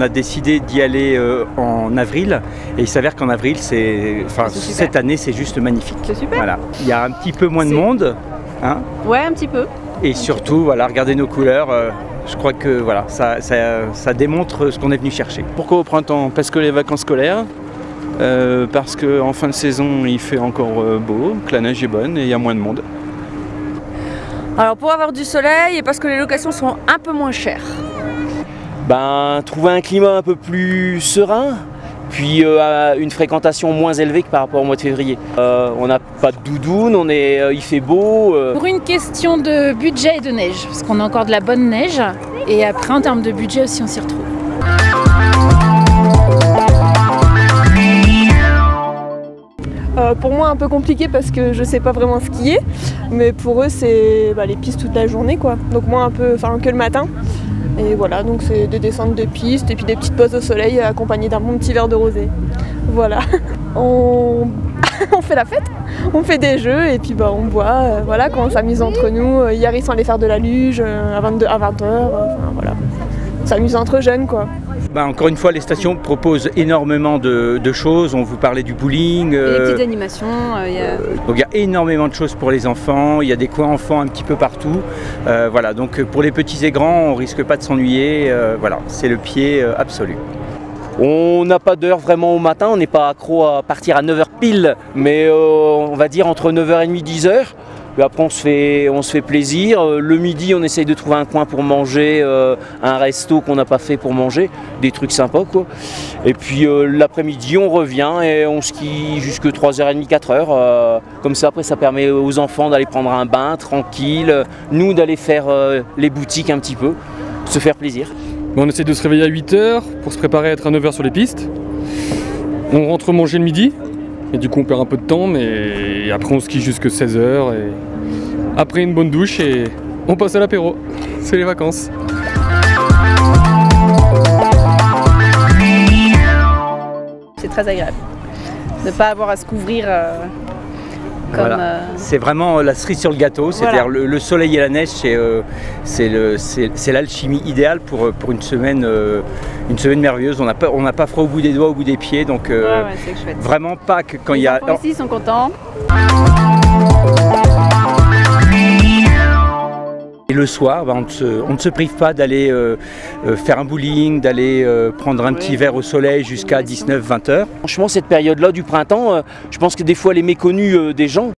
on a décidé d'y aller en avril et il s'avère qu'en avril, cette année, c'est juste magnifique. C'est super. Voilà. Il y a un petit peu moins de monde. Hein, ouais, un petit peu. Et surtout, voilà, regardez nos couleurs. Je crois que voilà, ça démontre ce qu'on est venu chercher. Pourquoi au printemps? Parce que les vacances scolaires, parce qu'en fin de saison il fait encore beau, que la neige est bonne et il y a moins de monde. Alors pour avoir du soleil et parce que les locations sont un peu moins chères. Trouver un climat un peu plus serein, puis une fréquentation moins élevée que par rapport au mois de février. On n'a pas de doudoune, il fait beau. Pour une question de budget et de neige, parce qu'on a encore de la bonne neige, et après en termes de budget aussi on s'y retrouve. Pour moi un peu compliqué parce que je sais pas vraiment skier, mais pour eux c'est les pistes toute la journée quoi. Donc moi que le matin. Et voilà, donc c'est des descentes de pistes et puis des petites pauses au soleil accompagnées d'un bon petit verre de rosé. Voilà. On fait la fête, on fait des jeux et puis on boit, voilà, quand on s'amuse entre nous. Hier ils sont allés faire de la luge à 20h, voilà. On s'amuse entre jeunes quoi. Encore une fois, les stations proposent énormément de choses. On vous parlait du bowling. Et des petites animations. Donc il y a énormément de choses pour les enfants. Il y a des coins enfants un petit peu partout. Voilà, donc pour les petits et grands, on risque pas de s'ennuyer. Voilà, c'est le pied absolu. On n'a pas d'heure vraiment au matin, on n'est pas accro à partir à 9h pile, mais on va dire entre 9h30 et 10h. Et après on se fait plaisir. Le midi on essaye de trouver un coin pour manger, un resto qu'on n'a pas fait pour manger, des trucs sympas quoi. Et puis l'après-midi on revient et on skie jusque 3h30, 4h. Comme ça après ça permet aux enfants d'aller prendre un bain tranquille, nous d'aller faire les boutiques un petit peu, se faire plaisir. On essaie de se réveiller à 8h pour se préparer à être à 9h sur les pistes. On rentre manger le midi. Et du coup on perd un peu de temps, mais après on skie jusque 16h et après une bonne douche et on passe à l'apéro. C'est les vacances. C'est très agréable de ne pas avoir à se couvrir comme... Voilà. C'est vraiment la cerise sur le gâteau, c'est-à-dire le soleil et la neige, c'est l'alchimie idéale pour une semaine merveilleuse. On n'a pas froid au bout des doigts, au bout des pieds, donc c'est vraiment pas que quand il y a... Les enfants ici sont contents. Et le soir, on ne se prive pas d'aller faire un bowling, d'aller prendre un petit verre au soleil jusqu'à 19-20 h. Franchement cette période-là du printemps, je pense que des fois elle est méconnue des gens.